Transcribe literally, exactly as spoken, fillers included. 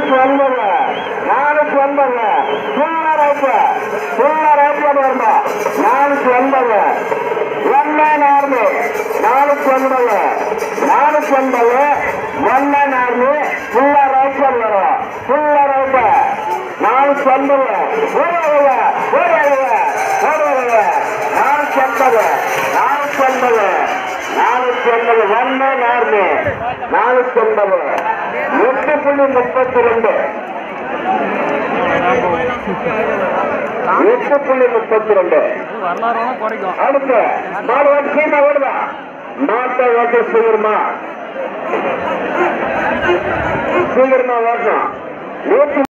நானூத்தி ஒன்பது நானூத்தி ஒன்பது ஃபுல்லா ரைட்டு ஃபுல்லா ரைட்டு வருமா நானூத்தி ஒன்பது ஒன்னு நாலு நானூத்தி ஒன்பது நானூத்தி ஒன்பது ஒன்னு நாலு ஃபுல்லா ரைட்டு வரும் ஃபுல்லா ரைட்டு நானூத்தி ஒன்பது ஒரு அழுவ ஒரு அழுவ ஒரு அழுவ நானூத்தி ஒன்பது நானூத்தி ஒன்பது நானூத்தி ஒன்பது ஒன்னு நாலு நானூத்தி ஒன்பது எட்டு புள்ளி முப்பத்தி ரெண்டு எட்டு புள்ளி முப்பத்தி ரெண்டு அடுத்து மாடு ஓட்டு சீமா ஓடுதா மாட்டை ஓட்டு சீக்கிரமா சீக்கிரமா ஓட்டணும் நூத்தி